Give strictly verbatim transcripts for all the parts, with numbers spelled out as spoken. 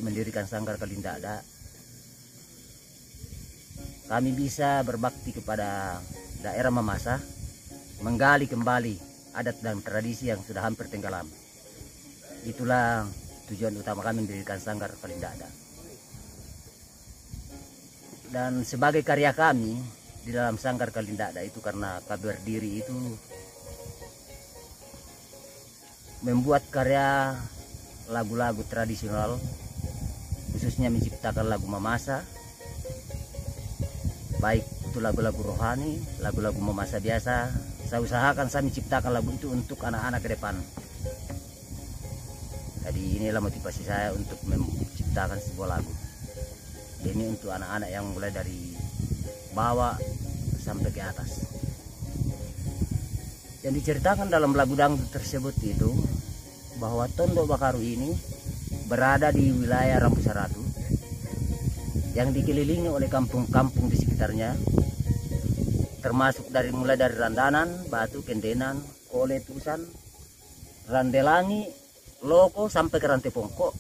mendirikan Sanggar Kalindada, kami bisa berbakti kepada daerah Mamasa, menggali kembali adat dan tradisi yang sudah hampir tenggelam. Itulah tujuan utama kami mendirikan Sanggar Kalindada. Dan sebagai karya kami di dalam Sanggar Kalindada itu, karena kami berdiri itu membuat karya lagu-lagu tradisional, khususnya menciptakan lagu Mamasa, baik itu lagu-lagu rohani, lagu-lagu Mamasa biasa. Saya usahakan saya menciptakan lagu itu untuk anak-anak ke depan. Jadi inilah motivasi saya untuk menciptakan sebuah lagu. Ini untuk anak-anak yang mulai dari bawah sampai ke atas. Yang diceritakan dalam lagu dangdut tersebut itu bahwa Tondok Bakaru ini berada di wilayah Rambusa Ratu yang dikelilingi oleh kampung-kampung di sekitarnya, termasuk dari mulai dari Randanan, Batu, Kendenan, Kole, Tusan, Randelangi, Loko sampai ke Rantepongko.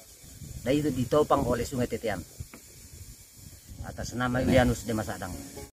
Dan itu ditopang oleh Sungai Tetean atas nama Yulianus Demas Adang.